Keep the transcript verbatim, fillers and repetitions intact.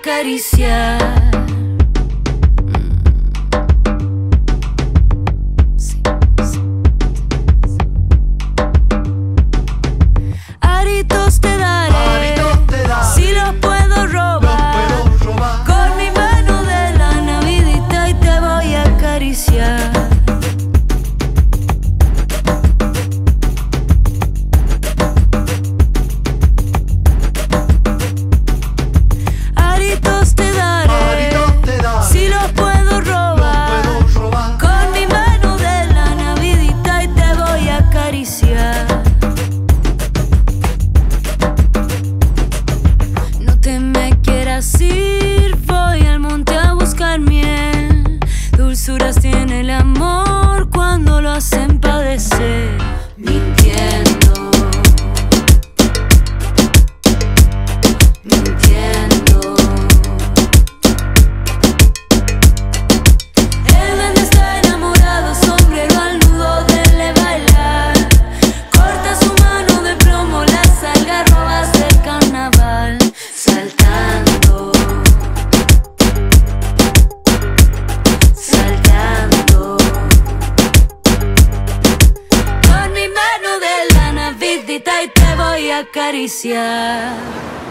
acariciar. Aritos te daré, Aritos te daré, si los puedo robar, los puedo robar. con mi mano de la navidita y te voy a acariciar. Aritos te daré, Aritos te daré, si los puedo robar, los puedo robar. con mi mano de la navidita y te voy a acariciar. No te me quieras ir, voy al monte a buscar miel. Dulzuras tiene el amor cuando lo hacen padecer. Mintiendo, mintiendo. El duende está enamorado, sombrero al nudo dele bailar. Corta su mano de plomo las algarrobas del carnaval. Saltando, saltando, con mi mano de la navidita y te voy a acariciar.